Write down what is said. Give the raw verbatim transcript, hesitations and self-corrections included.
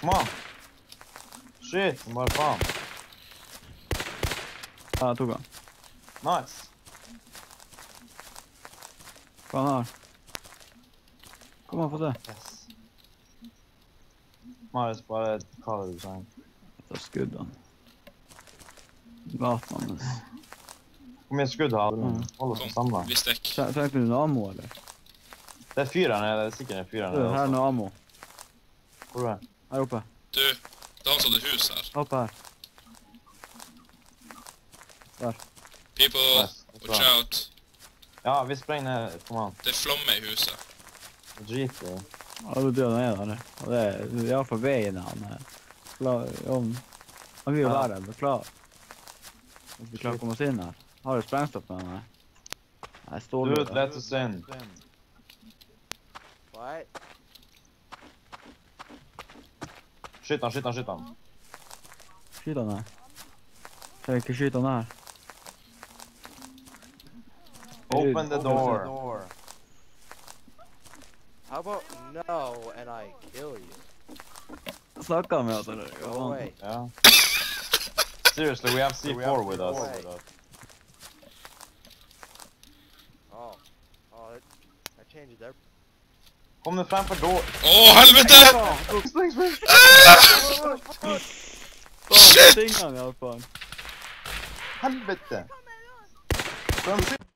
Come on. Shit, bare faen. Ja, jeg tok han. Nice. Hva han har? Kom an, få se. Yes. Marius, bare hva er det du sier? Ta skudd han. Gaten hans. Hvor mye skudd har du? Mm. Hold oss sammen. Vi stekk. Trengte du noe ammo, eller? Det er fyr her nede, det er sikkert en fyr her Du, nede. her er noe ammo. Hvor er det? Her oppe. Du, det er han som hadde hus her. Oppe her. Der. People, Nice. watch out. Ja, vi sprenger ned. Kom an. Det er flamme i huset. Drit i det. Ja, du dør ned der. Og det er i hvert fall veien han er. Klar, om... Han vil jo Ja. være her, klar. Hvis vi klarer å komme oss inn her. Har du sprengstoff med han her? Nei, stål. Dude, let us in. What? Skyt han, skyt han, skyt han. Skyt han her. Skal jeg ikke skyte han her? Open the door. How about no and I kill you? Snakket han med oss, eller? Go Ja. away. Yeah. Seriously, we have C four with us. Oh. Oh, that, that changes everything. Kom nu framför door. Åh, helvete! Spring, spring! Shit! Tingene i alle fall. Helvete! Kom,